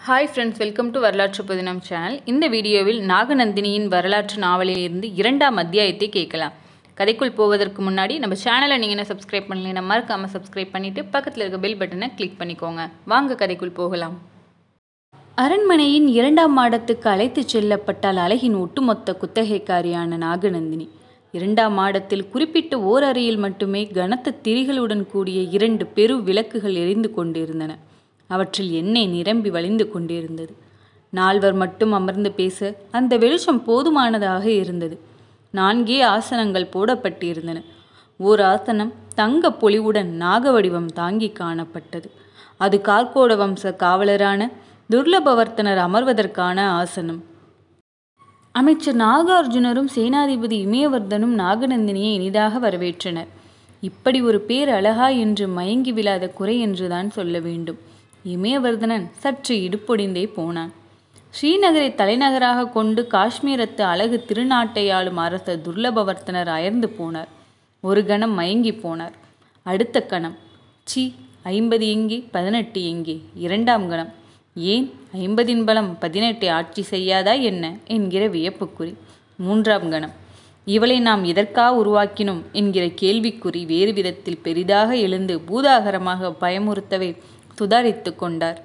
Hi friends, welcome to வரலாற்று புதினம் channel. இந்த வீடியோவில் நாகநந்தினியின் வரலாற்று நாவலில் இருந்து 2ஆம் அத்தியாயத்தை கேட்கலாம். கதைக்குள் போவதற்கு முன்னாடி நம்ம சேனலை நீங்கள் என்ன சப்ஸ்கிரைப் பண்ணலைன்னா மறக்காமல் சப்ஸ்கிரைப் பண்ணிவிட்டு பக்கத்தில் இருக்க பெல் பட்டனை கிளிக் பண்ணிக்கோங்க. வாங்க கதைக்குள் போகலாம். அரண்மனையின் 2ஆம் மாடத்துக்கு அழைத்து செல்லப்பட்டால் அழகின் ஒட்டுமொத்த குத்தகைக்காரியான நாகநந்தினி. 2ஆம் மாடத்தில் குறிப்பிட்ட ஓர் அறையில் மட்டுமே கனத்த திரிகளுடன் கூடிய 2 பெரு விளக்குகள் எரிந்து கொண்டிருந்தன. அவற்றில் எண்ணெய் நிரம்பி வழிந்து கொண்டிருந்தது. 4 மட்டும் அமர்ந்து பேச அந்த வெளிச்சம் போதுமானதாக இருந்தது. 4 ஆசனங்கள் போடப்பட்டிருந்தன. ஓர் ஆசனம் தங்க பொலிவுடன் நாக வடிவம் தாங்கி காணப்பட்டது. அது கார்கோட வம்ச காவலரான துர்லபவர்த்தனர் அமர்வதற்கான ஆசனம். அமைச்சர் நாகார்ஜுனரும் சேனாதிபதி இமயவர்தனும் நாகநந்தினியை இனிதாக வரவேற்றனர். இப்படி ஒரு பேர் அழகா என்று மயங்கி விழாத குறை என்றுதான் சொல்ல வேண்டும். இமயவர்தனன் சற்று இடுப்பொடிந்தே போனான். ஸ்ரீநகரை தலைநகராக கொண்டு காஷ்மீரத்து அழகு திருநாட்டை ஆளும் அரசர் துர்லபவர்த்தனர் அயர்ந்து போனார். ஒரு கணம் மயங்கி போனார். அடுத்த கணம், சி 50 எங்கே, 18 எங்கே? 2ஆம் கணம், ஏன் 50 பலம் 18 ஆட்சி செய்யாதா என்ன என்கிற வியப்புக்குறி. 3ஆம் கணம், இவளை நாம் எதற்கா உருவாக்கினோம் என்கிற கேள்விக்குறி வேறு விதத்தில் பெரிதாக எழுந்து பூதாகரமாக பயமுறுத்தவே சுதாரித்து கொண்டார்.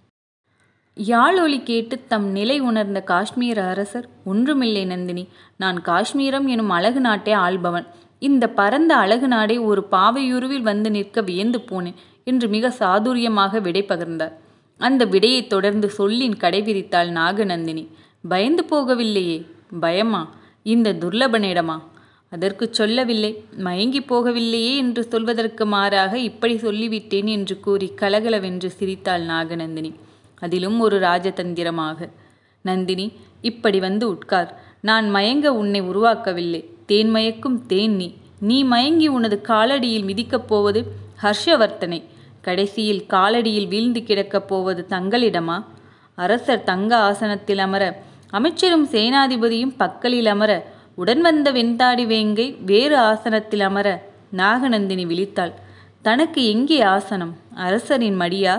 யாழ் ஒலி கேட்டு தம் நிலை உணர்ந்த காஷ்மீர அரசர், ஒன்றுமில்லை நந்தினி, நான் காஷ்மீரம் எனும் அழகு நாட்டை ஆள்பவன். இந்த பரந்த அழகு நாடே ஒரு பாவையுருவில் வந்து நிற்க வியந்து போனேன் என்று மிக சாதுரியமாக விடை பகர்ந்தார். அந்த விடையை தொடர்ந்து சொல்லின் கடைபிடித்தாள் நாகநந்தினி. பயந்து போகவில்லையே? பயமா? இந்த துர்லபனிடமா? அதற்கு சொல்லவில்லை. மயங்கி போகவில்லையே என்று சொல்வதற்கு மாறாக இப்படி சொல்லிவிட்டேன் என்று கூறி கலகலவென்று சிரித்தாள் நாகநந்தினி. அதிலும் ஒரு ராஜதந்திரமாக. நந்தினி, இப்படி வந்து உட்கார். நான் மயங்க உன்னை உருவாக்கவில்லை. தேன் மயக்கும் தேன் நீ. நீ மயங்கி உனது காலடியில் மிதிக்கப் போவது ஹர்ஷவர்த்தனை. கடைசியில் காலடியில் வீழ்ந்து கிடக்கப் போவது தங்களிடமா? அரசர் தங்க ஆசனத்தில் அமர, அமைச்சரும் சேனாதிபதியும் பக்கலில் அமர, உடன் வந்த வெண்தாடி வேங்கை வேறு ஆசனத்தில் அமர நாகநந்தினி விழித்தாள். தனக்கு எங்கே ஆசனம்? அரசரின் மடியா?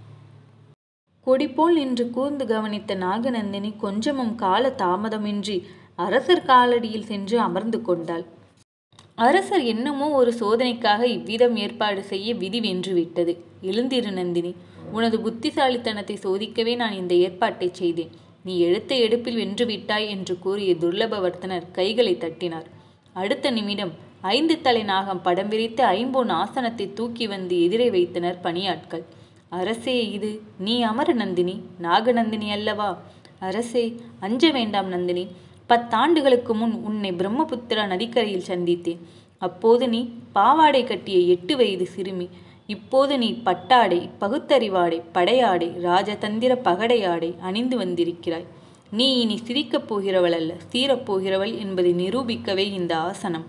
கொடிபோல் நின்று கூர்ந்து கவனித்த நாகநந்தினி கொஞ்சமும் கால தாமதமின்றி அரசர் காலடியில் சென்று அமர்ந்து கொண்டாள். அரசர் என்னமோ ஒரு சோதனைக்காக இவ்விதம் ஏற்பாடு செய்ய விதி வென்றுவிட்டது. எழுந்திரு நந்தினி, உனது புத்திசாலித்தனத்தை சோதிக்கவே நான் இந்த ஏற்பாட்டை செய்தேன். நீ எடுத்த எடுப்பில் வென்றுவிட்டாய் என்று கூறிய துர்லபவர்த்தனர் கைகளை தட்டினார். அடுத்த நிமிடம் 5 தலை நாகம் படம் விரித்து 50 ஆசனத்தை தூக்கி வந்து எதிரே வைத்தனர் பணியாட்கள். அரசே, இது நீ அமர நந்தினி. நாகநந்தினி அல்லவா? அரசே, அஞ்ச வேண்டாம் நந்தினி. 10 ஆண்டுகளுக்கு முன் உன்னை பிரம்மபுத்திரா நதிக்கரையில் சந்தித்தேன். அப்போது நீ பாவாடை கட்டிய 8 வயது சிறுமி. இப்போது நீ பட்டாடை, பகுத்தறிவாடை, படையாடை, ராஜதந்திர பகடையாடை அணிந்து வந்திருக்கிறாய். நீ இனி சிரிக்கப் போகிறவள் அல்ல, சீரப்போகிறவள் என்பதை நிரூபிக்கவே இந்த ஆசனம்.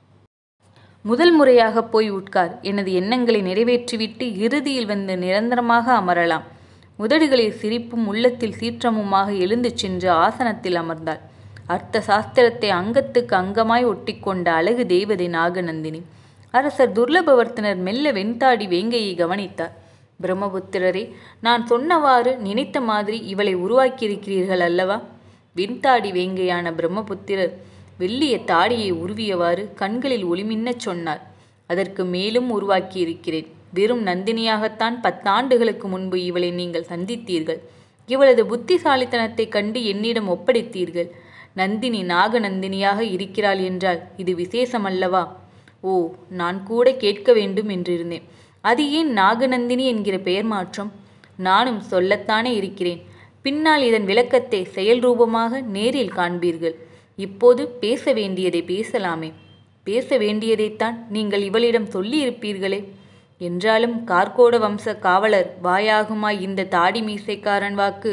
முதல் முறையாக போய் உட்கார். எனது எண்ணங்களை நிறைவேற்றிவிட்டு இறுதியில் வந்து நிரந்தரமாக அமரலாம். உதடுகளில் சிரிப்பும் உள்ளத்தில் சீற்றமுமாக எழுந்து சென்று ஆசனத்தில் அமர்ந்தாள். அர்த்த சாஸ்திரத்தை அங்கத்துக்கு அங்கமாய் ஒட்டி கொண்ட அழகு தேவதை நாகநந்தினி. அரசர் துர்லபவர்த்தனர் மெல்ல வெண்தாடி வேங்கையை கவனித்தார். பிரம்மபுத்திரரே, நான் சொன்னவாறு நினைத்த மாதிரி இவளை உருவாக்கியிருக்கிறீர்கள் அல்லவா? வெண்தாடி வேங்கையான பிரம்மபுத்திரர் வெள்ளிய தாடியை உருவியவாறு கண்களில் ஒளிமின்னச் சொன்னார். அதற்கு மேலும் உருவாக்கியிருக்கிறேன். வெறும் நந்தினியாகத்தான் 10 ஆண்டுகளுக்கு முன்பு இவளை நீங்கள் சந்தித்தீர்கள். இவளது புத்திசாலித்தனத்தை கண்டு என்னிடம் ஒப்படைத்தீர்கள். நந்தினி நாகநந்தினியாக இருக்கிறாள் என்றால் இது விசேஷமல்லவா? ஓ, நான் கூட கேட்க வேண்டும் என்றிருந்தேன். அது ஏன் நாகநந்தினி என்கிற பெயர் மாற்றம்? நானும் சொல்லத்தானே இருக்கிறேன். பின்னால் இதன் விளக்கத்தை செயல் ரூபமாக நேரில் காண்பீர்கள். இப்போது பேச வேண்டியதை பேசலாமே. பேச வேண்டியதைத்தான் நீங்கள் இவளிடம் சொல்லியிருப்பீர்களே. என்றாலும் கார்கோட வம்ச காவலர் வாயாகுமா இந்த தாடி மீசைக்காரன் வாக்கு?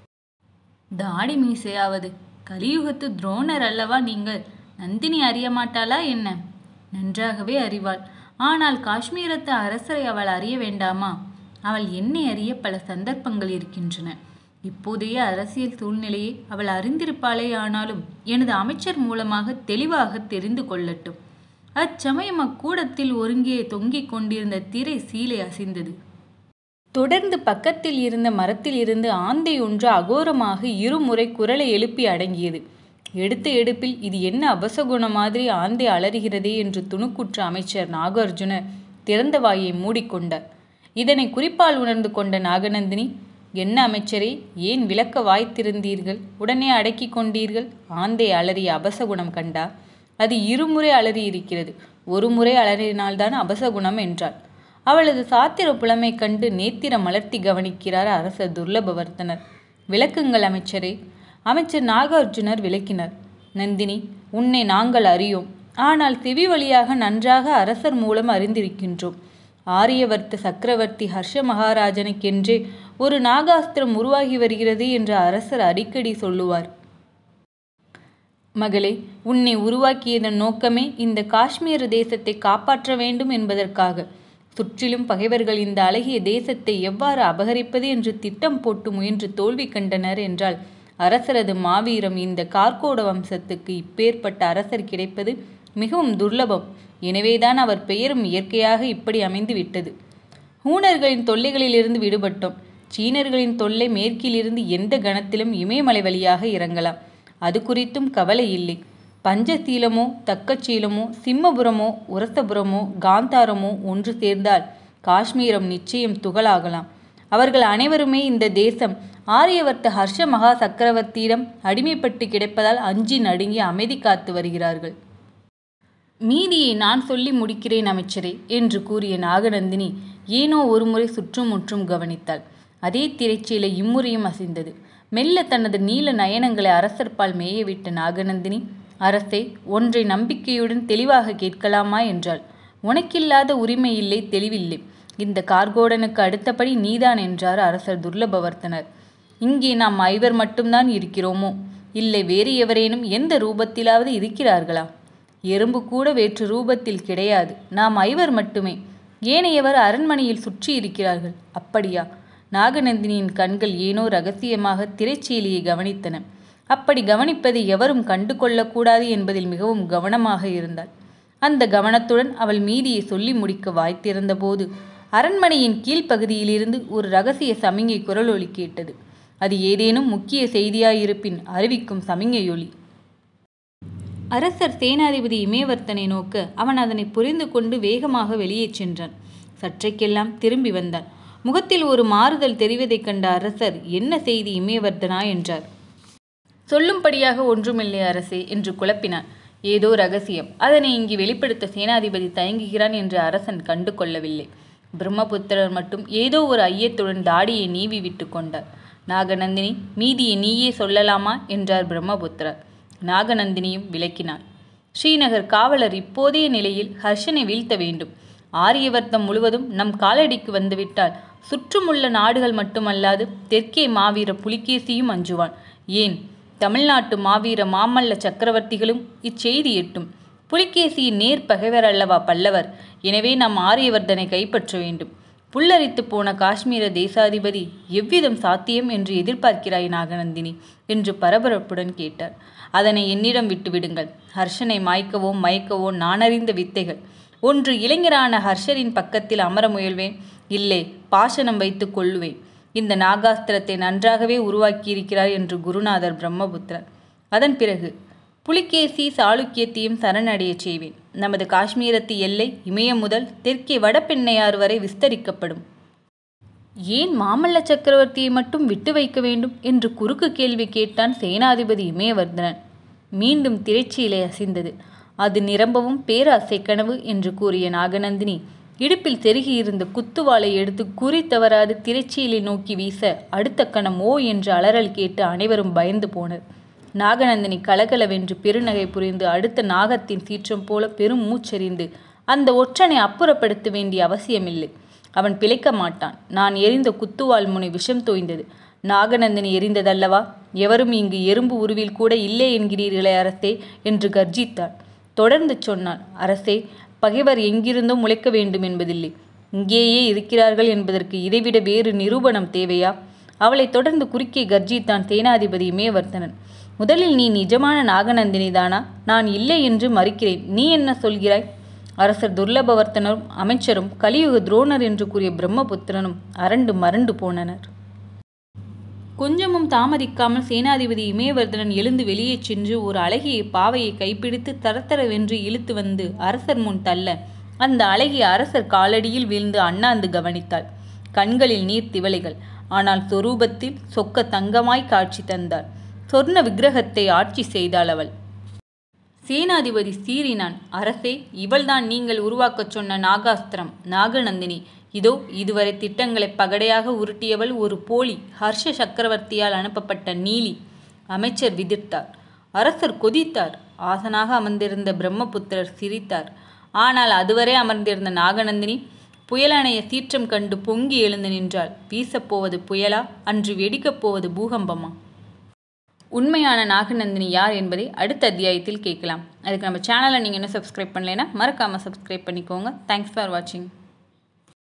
தாடி மீசையாவது? கலியுகத்து துரோணர் அல்லவா நீங்கள்? நந்தினி அறிய மாட்டாளா என்ன? நன்றாகவே அறிவாள். ஆனால் காஷ்மீரத்து அரசரை அவள் அறிய வேண்டாமா? அவள் என்னை அறிய பல சந்தர்ப்பங்கள் இருக்கின்றன. இப்போதைய அரசியல் சூழ்நிலையை அவள் அறிந்திருப்பாளே. ஆனாலும் எனது அமைச்சர் மூலமாக தெளிவாக தெரிந்து கொள்ளட்டும். அச்சமயம் அக்கூடத்தில் ஒருங்கே தொங்கிக் கொண்டிருந்த திரை சீலை அசைந்தது. தொடர்ந்து பக்கத்தில் இருந்த மரத்தில் இருந்து ஆந்தை ஒன்று அகோரமாக இருமுறை குரலை எழுப்பி அடங்கியது. எடுத்த எடுப்பில் இது என்ன அபசகுணம் மாதிரி ஆந்தை அலறுகிறதே என்று துணுக்குற்ற அமைச்சர் நாகார்ஜுனர் திறந்த வாயை மூடிக்கொண்டார். இதனை குறிப்பால் உணர்ந்து கொண்ட நாகநந்தினி, என்ன அமைச்சரே, ஏன் விளக்க வாய்த்திருந்தீர்கள்? உடனே அடக்கி கொண்டீர்கள். ஆந்தை அலறிய அபசகுணம் கண்டா? அது இருமுறை அலறி இருக்கிறது, ஒரு முறை அலறினால்தான் அபசகுணம் என்றாள். அவளது சாத்திர புலமை கண்டு நேத்திரம் மலர்த்தி கவனிக்கிறார் அரசர் துர்லபவர்த்தனர். விளக்குங்கள் அமைச்சரே. அமைச்சர் நாகார்ஜுனர் விளக்கினார். நந்தினி, உன்னை நாங்கள் அறியோம். ஆனால் செவி வழியாக நன்றாக அரசர் மூலம் அறிந்திருக்கின்றோம். ஆரியவர்த்த சக்கரவர்த்தி ஹர்ஷ மகாராஜனுக்கென்றே ஒரு நாகாஸ்திரம் உருவாகி வருகிறது என்று அரசர் அடிக்கடி சொல்லுவார். மகளே, உன்னை உருவாக்கியதன் நோக்கமே இந்த காஷ்மீர தேசத்தை காப்பாற்ற வேண்டும் என்பதற்காக. சுற்றிலும் பகைவர்கள் இந்த அழகிய தேசத்தை எவ்வாறு அபகரிப்பது என்று திட்டம் போட்டு முயன்று தோல்வி கண்டனர் என்றால் அரசரது மாவீரம் இந்த கார்கோட வம்சத்துக்கு இப்பேற்பட்ட அரசர் கிடைப்பது மிகவும் துர்லபம். எனவேதான் அவர் பெயரும் இயற்கையாக இப்படி அமைந்து விட்டது. ஹூணர்களின் தொல்லைகளிலிருந்து விடுபட்டோம். சீனர்களின் தொல்லை மேற்கிலிருந்து எந்த கணத்திலும் இமயமலை வழியாக இறங்கலாம். அது குறித்தும் கவலை இல்லை. பஞ்சசீலமோ தக்கச்சீலமோ சிம்மபுரமோ உரசபுரமோ காந்தாரமோ ஒன்று சேர்ந்தால் காஷ்மீரம் நிச்சயம் துகளாகலாம். அவர்கள் அனைவருமே இந்த தேசம் ஆரியவர்த்த ஹர்ஷ மகா சக்கரவர்த்தியிடம் அடிமைப்பட்டு கிடப்பதால் அஞ்சி நடுங்கி அமைதி காத்து வருகிறார்கள். மீதியை நான் சொல்லி முடிக்கிறேன் அமைச்சரே என்று கூறிய நாகநந்தினி ஏனோ ஒருமுறை சுற்றுமுற்றும் கவனித்தாள். அதே திரைச்சீலை இம்முறையும் அசைந்தது. மெல்ல தனது நீல நயனங்களை அரசர்பால் மேயவிட்ட நாகநந்தினி, அரசே, ஒன்றை நம்பிக்கையுடன் தெளிவாக கேட்கலாமா என்றாள். உனக்கில்லாத உரிமை இல்லை, தெளிவில்லை. இந்த கார்கோடனுக்கு அடுத்தபடி நீதான் என்றார் அரசர் துர்லபவர்த்தனர். இங்கே நாம் ஐவர் மட்டும்தான் இருக்கிறோமோ? இல்லை வேறு எவரேனும் எந்த ரூபத்திலாவது இருக்கிறார்களா? எறும்பு கூட வேற்று ரூபத்தில் கிடையாது. நாம் ஐவர் மட்டுமே. ஏனையவர் அரண்மனையில் சுற்றி இருக்கிறார்கள். அப்படியா? நாகநந்தினியின் கண்கள் ஏனோ ரகசியமாக திரைச்சீலியை கவனித்தன. அப்படி கவனிப்பதை எவரும் கண்டு கொள்ளக்கூடாது என்பதில் மிகவும் கவனமாக இருந்தாள். அந்த கவனத்துடன் அவள் மீதியை சொல்லி முடிக்க வாய்த்திருந்த போது அரண்மனையின் கீழ்ப்பகுதியிலிருந்து ஒரு இரகசிய சமிங்கை குரலொலி கேட்டது. அது ஏதேனும் முக்கிய செய்தியாயிருப்பின் அறிவிக்கும் சமிங்கையொலி. அரசர் சேனாதிபதி இமயவர்த்தனை நோக்க அவன் அதனை புரிந்து கொண்டு வேகமாக வெளியே சென்றான். சற்றைக்கெல்லாம் திரும்பி வந்தான். முகத்தில் ஒரு மாறுதல் தெரிவதைக் கண்ட அரசர், என்ன செய்தி இமயவர்த்தனா என்றார். சொல்லும்படியாக ஒன்றுமில்லை அரசே என்று குழப்பினான். ஏதோ ரகசியம். அதனை இங்கு வெளிப்படுத்த சேனாதிபதி தயங்குகிறான் என்று அரசன் கண்டு கொள்ளவில்லை. பிரம்மபுத்திரர் மட்டும் ஏதோ ஒரு ஐயத்துடன் தாடியை நீவி விட்டு கொண்டார். நாகநந்தினி, மீதியை நீயே சொல்லலாமா என்றார் பிரம்மபுத்திரர். நாகநந்தினியும் விளக்கினாள். ஸ்ரீநகர் காவலர் இப்போதைய நிலையில் ஹர்ஷனை வீழ்த்த வேண்டும். ஆரியவர்த்தம் முழுவதும் நம் காலடிக்கு வந்துவிட்டால் சுற்றுமுள்ள நாடுகள் மட்டுமல்லாது தெற்கே மாவீர புலிகேசியும் அஞ்சுவான். ஏன், தமிழ்நாட்டு மாவீர மாமல்ல சக்கரவர்த்திகளும் இச்செய்தி எட்டும். புலிகேசியின் நேர் பகைவர் அல்லவா பல்லவர். எனவே நாம் ஆரியவர்தனை கைப்பற்ற வேண்டும். புல்லரித்து போன காஷ்மீர தேசாதிபதி எவ்விதம் சாத்தியம் என்று எதிர்பார்க்கிறாய் நாகநந்தினி என்று பரபரப்புடன் கேட்டார். அதனை என்னிடம் விட்டுவிடுங்கள். ஹர்ஷனை மாய்க்கவோ மயக்கவோ நானறிந்த வித்தைகள். ஒன்று இளைஞரான ஹர்ஷரின் பக்கத்தில் அமர முயல்வேன், இல்லை பாசனம் வைத்து கொள்ளுவேன். இந்த நாகாஸ்திரத்தை நன்றாகவே உருவாக்கியிருக்கிறார் என்று குருநாதர் பிரம்மபுத்திரர். அதன் பிறகு புலிகேசி சாளுக்கியத்தையும் சரணடைய செய்வேன். நமது காஷ்மீரத்து எல்லை இமயம் முதல் தெற்கே வடபெண்ணையாறு வரை விஸ்தரிக்கப்படும். ஏன் மாமல்ல சக்கரவர்த்தியை மட்டும் விட்டு வைக்க வேண்டும் என்று குறுக்கு கேள்வி கேட்டான் சேனாதிபதி இமயவர்தனன். மீண்டும் திரைச்சீலை அசைந்தது. அது நிரம்பவும் பேராசை கனவு என்று கூறிய நாகநந்தினி இடுப்பில் செருகியிருந்த குத்துவாளை எடுத்து குறி தவறாது திரைச்சீலை நோக்கி வீச அடுத்த கணம் ஓ என்று அலறல் கேட்டு அனைவரும் பயந்து போனர். நாகநந்தினி கலகலவென்று பெருநகை புரிந்து அடுத்த நாகத்தின் சீற்றம் போல பெரும் மூச்செறிந்து அந்த ஒற்றனை அப்புறப்படுத்த வேண்டிய அவசியமில்லை. அவன் பிழைக்க மாட்டான். நான் எறிந்த குத்துவாள் முனை விஷம் தோய்ந்தது. நாகநந்தினி எறிந்ததல்லவா? எவரும் இங்கு எறும்பு உருவில் கூட இல்லை என்கிறீர்களே அரசே என்று கர்ஜித்தாள். தொடர்ந்து சொன்னாள். அரசே, பகைவர் எங்கிருந்தோ முளைக்க வேண்டும் என்பதில்லை. இங்கேயே இருக்கிறார்கள் என்பதற்கு இதைவிட வேறு நிரூபணம் தேவையா? அவளை தொடர்ந்து குறுக்கே கர்ஜித்தான் சேனாதிபதி இமயவர்த்தனன். முதலில் நீ நிஜமான நாகநந்தினி தானா? நான் இல்லை என்று மறுக்கிறேன். நீ என்ன சொல்கிறாய்? அரசர் துர்லபவர்த்தனரும் அமைச்சரும் கலியுக துரோணர் என்று கூறிய பிரம்மபுத்திரனும் அரண்டு மரண்டு போனனர். கொஞ்சமும் தாமதிக்காமல் சேனாதிபதி இமயவர்தனன் எழுந்து வெளியே சென்று ஒரு அழகிய பாவையை கைப்பிடித்து தரத்தரவென்று இழுத்து வந்து அரசர் முன் தள்ள அந்த அழகிய அரசர் காலடியில் வீழ்ந்து அண்ணாந்து கவனித்தாள். கண்களில் நீர் திவலைகள். ஆனால் சொரூபத்தில் சொக்க தங்கமாய் காட்சி தந்தாள். சொர்ண விக்கிரகத்தை ஆட்சி செய்தாள் அவள். சேனாதிபதி சீறினான். அரசே, இவள்தான் நீங்கள் உருவாக்கச் சொன்ன நாகாஸ்திரம், நாகநந்தினி. இதோ இதுவரை திட்டங்களை பகடையாக உருட்டியவள் ஒரு போலி, ஹர்ஷ சக்கரவர்த்தியால் அனுப்பப்பட்ட நீலி. அமைச்சர் விதிர்த்தார். அரசர் கொதித்தார். ஆசனாக அமர்ந்திருந்த பிரம்மபுத்திரர் சிரித்தார். ஆனால் அதுவரை அமர்ந்திருந்த நாகநந்தினி புயலணைய சீற்றம் கண்டு பொங்கி எழுந்து நின்றாள். வீசப்போவது புயலா, அன்று வெடிக்கப் போவது பூகம்பமா? உண்மையான நாகநந்தினி யார் என்பதை அடுத்த அத்தியாயத்தில் கேட்கலாம். அதுக்கு நம்ம சேனலை நீங்கள் இன்னும் சப்ஸ்கிரைப் பண்ணலைன்னா மறக்காமல் சப்ஸ்கிரைப் பண்ணிக்கோங்க. தேங்க்ஸ் ஃபார் வாட்சிங்.